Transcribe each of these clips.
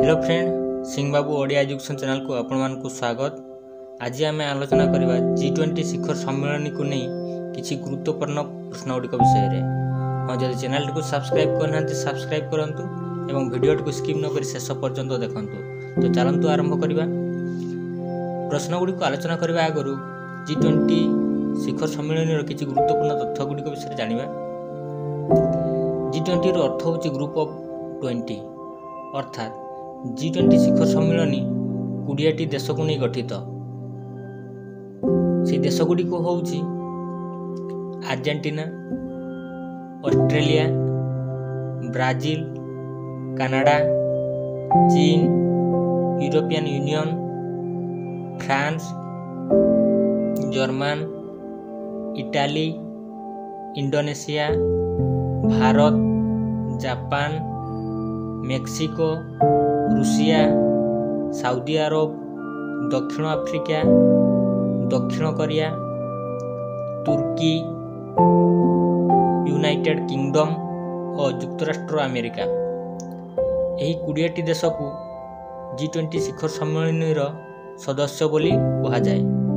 Hello friend, Singh Babu Odia education channel को आपण को स्वागत। आज आम आलोचना करवा G20 शिखर सम्मेलन को नहीं किसी गुरुत्वपूर्ण प्रश्नगुड़िक विषय में। हाँ, जब चैनल को सब्सक्राइब करना सब्सक्राइब करूँ और वीडियो को स्किप न कर शेष पर्यंत देखूँ। तो चलतु आरंभ करवा। प्रश्नगुड़िक आलोचना करने आगु G20 शिखर सम्मेलन किसी गुरुत्वपूर्ण तथ्य गुड़िक विषय जाना। G20 अर्थ हूँ ग्रुप ऑफ 20 अर्थात G20 शिखर सम्मेलन 20टी देश को नहीं गठित। से देशगुड़ी हूँ Argentina, Australia, Brazil, Canada, China, European Union, France, German, Italy, Indonesia, Bharat, Japan, Mexico, Russia, Saudi Arabia, दक्षिण अफ्रिका, दक्षिण कोरिया, तुर्की, यूनाइटेड किंगडम और युक्तराष्ट्र अमेरिका। यही 20टी देश को G20 शिखर सम्मेलन सदस्य बोली कहुए।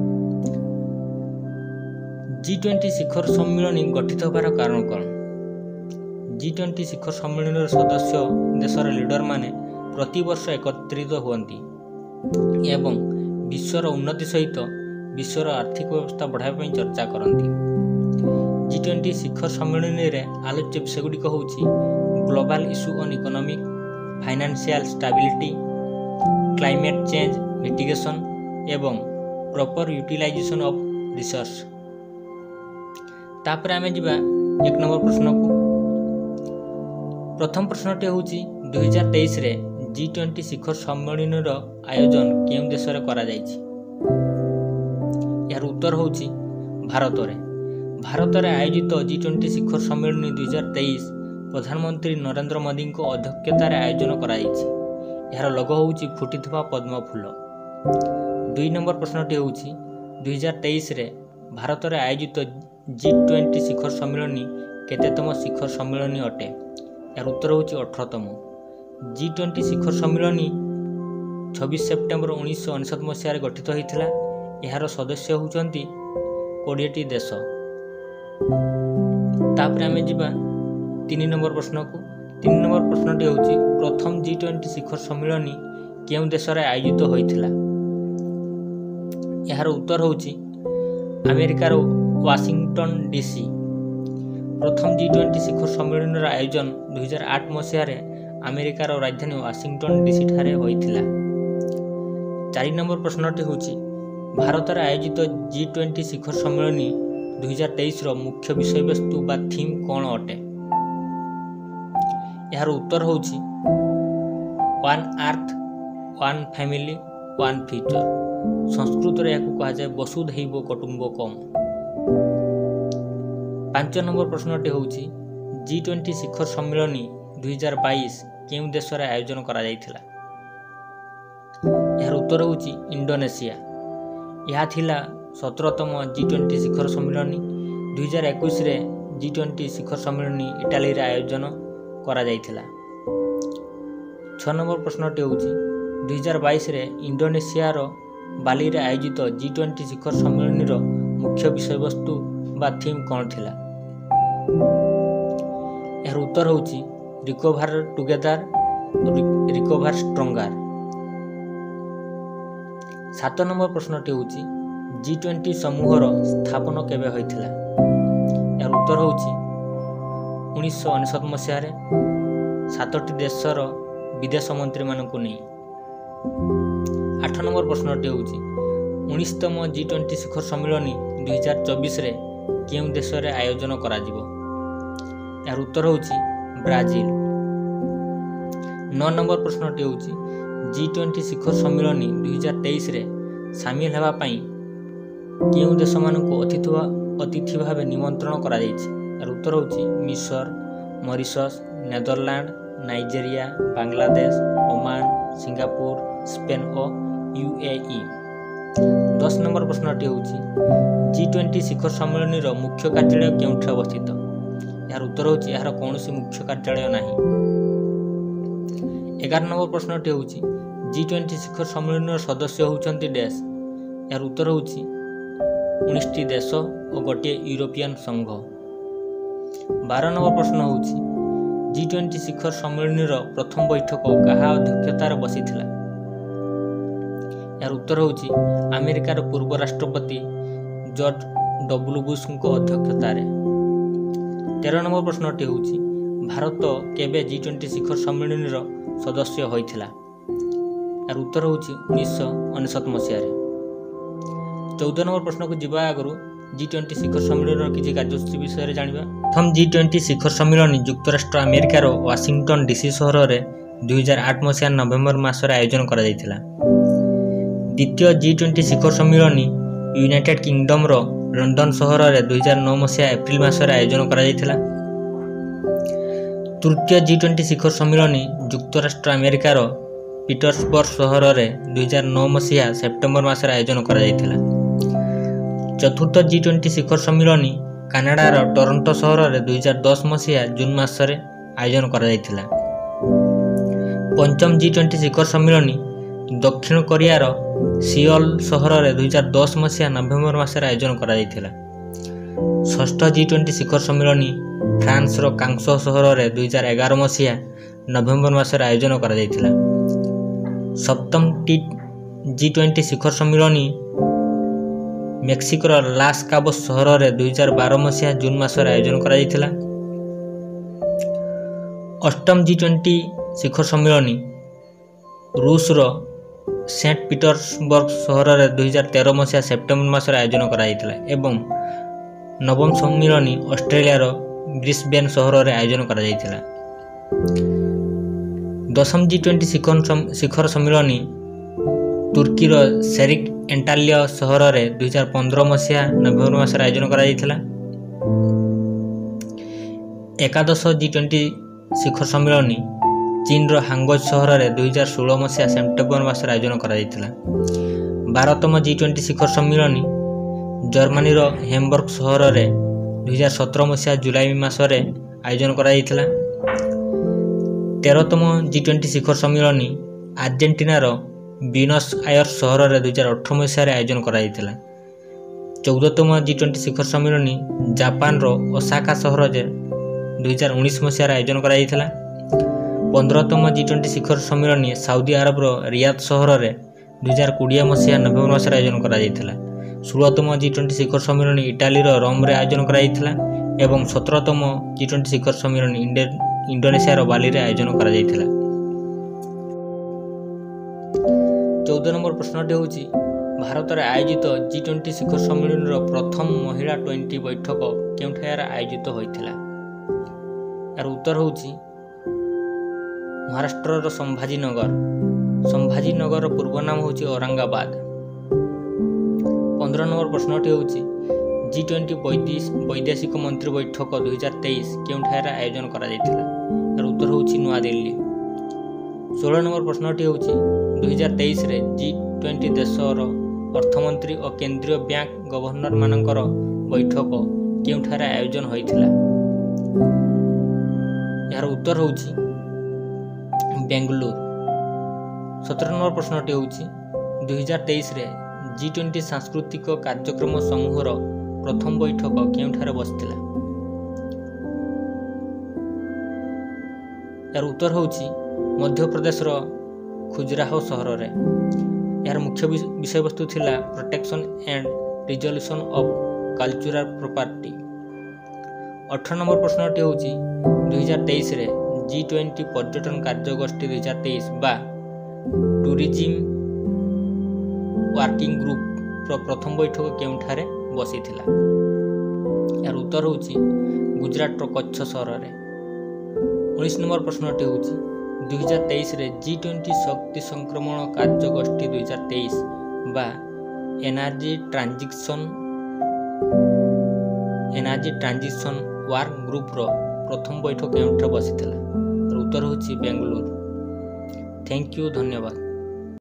G20 शिखर सम्मेलन गठित होबार कारण कौन? G20 शिखर सम्मेलन सदस्य देशर लीडर माने प्रति वर्ष एकत्रित हुअन्ति एवं विश्वर उन्नति सहित विश्वर आर्थिक व्यवस्था बढ़ाई चर्चा करती। G20 शिखर सम्मेलन में आलोच्य विषय गुड़िक हूँ global issue on economic, financial stability, climate change mitigation एवं प्रॉपर यूटिलाइजेशन ऑफ रिसोर्स। तापर आमे जिबा एक नंबर प्रश्न को। प्रथम प्रश्नटी हूँ 2023 रे G20 शिखर सम्मेलन आयोजन केउं देश रे करा जायछि? यार उत्तर हूँ भारत रे। भारत रे आयोजित G20 शिखर सम्मेलन 2023 प्रधानमंत्री नरेंद्र मोदी को अध्यक्षतार आयोजन करा जायछि। यार लोगो हूँ फुटिथुवा पद्म फूल। 2 नंबर प्रश्नटी हूँ 2023 रे भारत रे आयोजित G20 शिखर सम्मेलन केतेतम शिखर सम्मेलन अटे? यार उत्तर हूँ 18तम। G20 शिखर सम्मेलन 26 सेप्टेम्बर 1959 मसीह गठित होता। यार सदस्य होती 20टी देश। तापर आमे जिबा 3 नंबर प्रश्न को। 3 नंबर प्रश्नटी हूँ प्रथम G20 शिखर सम्मेलन केउं देश रे आयोजित होइथिला? यार उत्तर हूँ अमेरिकार वाशिंगटन DC। प्रथम G20 शिखर सम्मेलन आयोजन 2008 मसीह अमेरिकार राजधानी वाशिंगटन DC ठारे होइथिला। 4 नंबर प्रश्नटी हूँ भारत रे आयोजित G20 शिखर सम्मेलन 2023 रो मुख्य विषय वस्तु बा थीम कौन अटे? यार उत्तर हूँ one earth, one family, one future. Sanskrit रे याकु कहा जाय वसुधैव कुटुंबकम। 5 नंबर प्रश्नटी हूँ G20 शिखर सम्मेलन 2022 केउं देश रे आयोजन करा जायथिला? यार उत्तर हूँ इंडोनेशिया। यह थिला 17तम G20 शिखर सम्मेलन। 2021 रे G20 शिखर सम्मेलन इटाली रे आयोजन करा जायथिला। 6 नंबर प्रश्नटी हूँ 2022 रे इंडोनेशिया रो बाली रे आयोजित G20 शिखर सम्मेलन मुख्य विषय वस्तु बा थीम कौन थिला? यार उत्तर हूँ recover together, recover stronger. 7 number प्रश्नटी हूँ G20 समूहर स्थापन केबे होइथिला? यार उत्तर हूँ 1959 मसीह 7टी देशर विदेश मंत्री मानकु नहीं। 8 नंबर प्रश्नटी हूँ 19तम G20 शिखर सम्मेलन 2024 रे केउं देश रे आयोजन करा जिवो? यार उत्तर हूँ ब्राजिल। 9 नंबर प्रश्नटी हूँ G20 शिखर सम्मेलन 2023 रे सामिल हेबा पई केउं देश मानकु अतिथि भाव निमंत्रण करा जायछि? यार उत्तर हूँ मिस्र, Mauritius, Netherland, Nigeria, Bangladesh, Oman, Singapore, Spain और UAE। 10 नंबर प्रश्नटी हूँ G20 शिखर सम्मेलन मुख्य कार्यालय केउंठे अवस्थित? यार उत्तर हूँ यार कौन मुख्य कार्यालय नहीं। 11 नंबर प्रश्नटी होउछि G20 शिखर सम्मेलन सदस्य होउछन्ति डैश। यार उत्तर होउछि 19टी देश और गोटे यूरोपियन संघ। 12 नंबर प्रश्न होउछि G20 शिखर सम्मेलन प्रथम बैठक कहा अध्यक्षतार बसिथिला। यार उत्तर होउछि अमेरिकार पूर्व राष्ट्रपति जॉर्ज डब्ल्यू बुश को अध्यक्षतार। 13 नंबर प्रश्नटी होउछि भारत केबे G20 शिखर सम्मेलन सदस्य होइथिला। यार उत्तर होउछि 1999 मसीह। 14 नंबर प्रश्न को जीवा आगु G20 शिखर सम्मेलन किसी कार्यसूची विषय जानिबा। प्रथम G20 शिखर सम्मेलन युक्तराष्ट्र अमेरिकार वाशिंगटन डीसी सहर में 2008 मसीहा नवेम्बर मासरे आयोजन करा जायतिला। द्वितीय G20 शिखर सम्मेलन यूनाइटेड किंगडम रो लंडन सहर में 2009 मसीहा एप्रिल मासरे आयोजन करा जायतिला। तृतीय G20 शिखर सम्मेलन युक्तराष्ट्र अमेरिकार पीटर्सबर्ग सहर में 2009 मसीहा सेप्टेम्बर मासरे आयोजन करा जायतिला। चतुर्थ G20 शिखर सम्मेलन कनाडार टोरंटो सहर में 2010 मसीहा जून मासरे आयोजन करा जायतिला। पंचम G20 शिखर सम्मेलन दक्षिण कोरियार सियोल सहर में 2010 मसीहा नवेम्बर मासरे आयोजन करा जायतिला। षष्ठ G20 शिखर सम्मेलन फ्रांस रो कांगसो सहर में 2011 मसीहा नवेम्बर मासरे आयोजन करा जायतिला। सप्तम G20 शिखर सम्मेलन मेक्सिकोर लास काबोस सहर में 2012 मसीहा जून मासरे आयोजन करा जायतिला। अष्टम G20 शिखर सम्मेलन रूस रो सेंट पीटर्सबर्ग सहर में 2013 मसीहा सेप्टेम्बर मासरे आयोजन करा जायतिला एवं नवम सम्मेलन ऑस्ट्रेलिया रो ब्रिस्बेन सहर में आयोजन करा जायतिला। दशम G20 शिखर सम्मेलन तुर्की रो सेरिक एंटालिया सहर में 2015 मसीहा नवेम्बर मासरे आयोजन करा जायतिला। एकादश G20 शिखर सम्मेलन चीन रो हांगझो सहर में 2016 मसीहा सेप्टेम्बर मासरे आयोजन करा जायतिला। 12तम G20 शिखर सम्मेलन जर्मनी रो हैम्बर्ग सहर में 2017 मसीहा जुलाई मासरे आयोजन करा जायतिला। 13तम G20 शिखर सम्मेलन आर्जेंटीना रो बिनस आयर्स सहर में 2018 मसीह आयोजन करा जायतिला। 14तम G20 शिखर सम्मेलन जापान रो ओसाका सहर में 2019 मसीह आयोजन करा जायतिला। 15तम G20 शिखर सम्मेलन सऊदी अरब रो रियाद सहर में 2020 मसीहा नवेम्बर मासरे आयोजन करा जायतिला। 16तम G20 शिखर सम्मेलन इटाली रो रोम रे आयोजन करा जायतिला एवं 17तम G20 शिखर सम्मेलन इंडोनेशिया रो बाली रे आयोजन करा जायतिला। 14 नंबर प्रश्नटी होउछि भारत रे आयोजित G20 शिखर सम्मेलन रो प्रथम महिला 20 बैठक केउठार आयोजित होइथिला। यार उत्तर होउछि महाराष्ट्र रो संभाजीनगर रो पूर्व नाम होउछि औरंगाबाद। 15 नंबर प्रश्नटी होउछि G20 वैदेशिक मंत्री बैठक 2023 केउठार आयोजन करा जायतिला। यार उत्तर होउछि नुआ दिल्ली। 16 नंबर प्रश्नटी होउछि 2023 रे G20 देशर अर्थमंत्री और केंद्रीय बैंक गवर्नर मानकर बैठक केउठार आयोजन होइथिला। यार उत्तर होउछि बेंगलुरु। 17 नंबर प्रश्नटी होउछि 2023 रे G20 सांस्कृतिक कार्यक्रम समूहर प्रथम बैठक केउठार बसिथिला। यार उत्तर होउछि मध्य प्रदेश रो खुजराहो सहर रे। यार मुख्य विषय वस्तु थिला protection and resolution of cultural property. 18 number प्रश्नटी होउछि 2023 रे G20 पर्यटन कार्यगोष्ठी 2023 बा टूरिज्म वर्किंग ग्रुप रो प्रथम बैठक केउठारे बसिथिला। यार उत्तर होउछि गुजरात रो कच्छ सहर रे। 19 नंबर प्रश्नटी होउछि 2023 रे G20 शक्ति संक्रमण कार्यगोष्ठी 2023 बा एनर्जी ट्रांजिशन वर्क ग्रुप रो प्रथम बैठक केउठारे बसिथिला। उत्तर होउछि बेंगलुरु। थैंक यू, धन्यवाद।